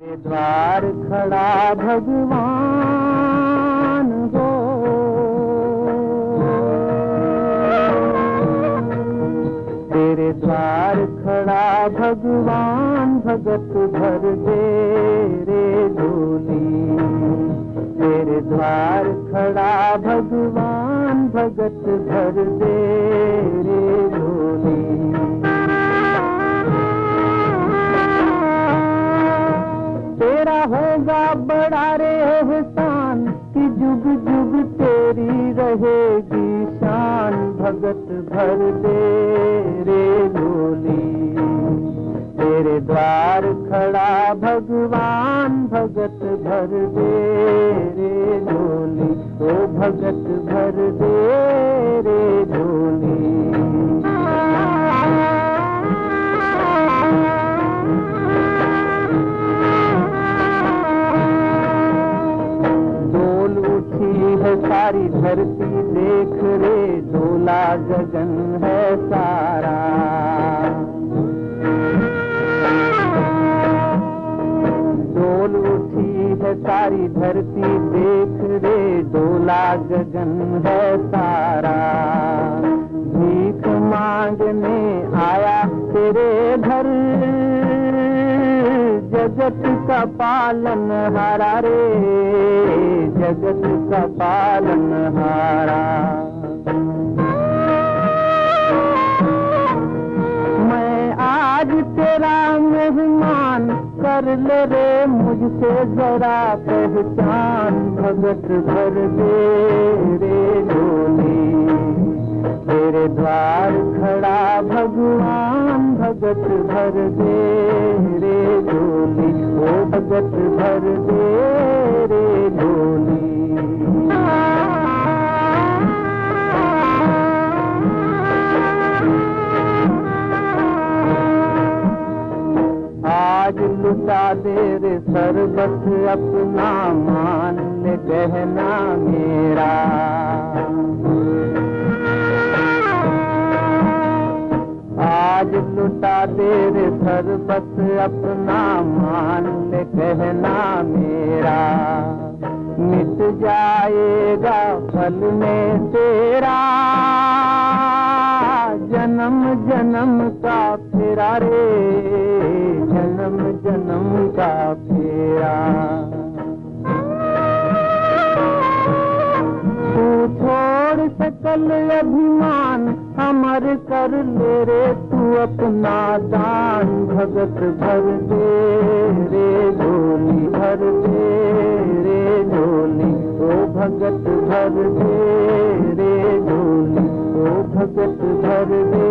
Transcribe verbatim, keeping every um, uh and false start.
तेरे द्वार खड़ा भगवान हो, तेरे द्वार खड़ा भगवान, भगत भर दे रे झोली। तेरे द्वार खड़ा भगवान, भगत भर दे रे झोली। तेरा होगा बड़ा रे एहसान कि जुग जुग तेरी रहेगी शान, भगत भर दे रे झोली। तेरे द्वार खड़ा भगवान, भगत भर दे रे झोली। ओ भगत भर दे रे झोली। सारी धरती देख रे, डोला गगन है सारा। डोल उठी है सारी धरती देख रे, डोला गगन है सारा। भीख मांगने आया तेरे घर, जगत का पालन हारा रे, जगत का पालन हारा। मैं आज तेरा मेहमान, कर ले रे मुझसे जरा पहचान, भगत भर दे रे झोली। तेरे द्वार खड़ा भगवान, भगत भर दे रे झोली। ओ भगत भर दे रे झोली। आज लुटा दे रे सरबत अपना, मान ले गहना मेरा। आज लुटा दे रे सरबत अपना, मान ले कहना मेरा। मिट जाएगा फल में तेरा, जन्म जन्म का फेरा रे, जन्म जन्म का फेरा। तू छोड़ सकल अभिमान, अमर कर ले रे तू अपना दान, भगत भर दे रे झोली। भर दे रे झोली। ओ भगत भर दे रे झोली। ओ भगत भर दे